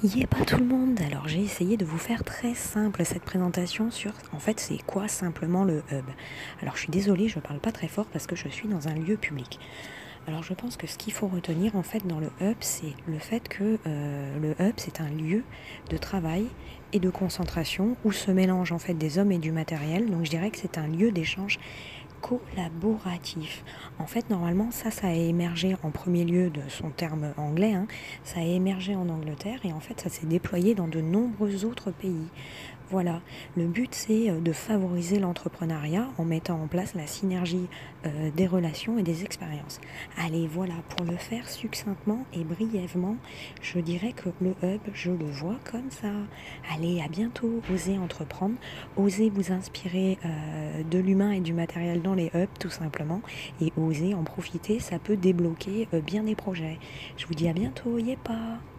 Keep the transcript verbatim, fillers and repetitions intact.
Y est pas tout le monde, alors j'ai essayé de vous faire très simple cette présentation sur, en fait, c'est quoi simplement le hub. Alors je suis désolée, je parle pas très fort parce que je suis dans un lieu public. Alors je pense que ce qu'il faut retenir en fait dans le hub, c'est le fait que euh, le hub, c'est un lieu de travail et de concentration où se mélangent en fait des hommes et du matériel. Donc je dirais que c'est un lieu d'échange collaboratif. En fait, normalement, ça, ça a émergé en premier lieu de son terme anglais, hein, ça a émergé en Angleterre et en fait, ça s'est déployé dans de nombreux autres pays. Voilà, le but c'est de favoriser l'entrepreneuriat en mettant en place la synergie euh, des relations et des expériences. Allez, voilà, pour le faire succinctement et brièvement, je dirais que le hub, je le vois comme ça. Allez, à bientôt, osez entreprendre, osez vous inspirer euh, de l'humain et du matériel dans les hubs tout simplement et osez en profiter, ça peut débloquer euh, bien des projets. Je vous dis à bientôt, y est pas.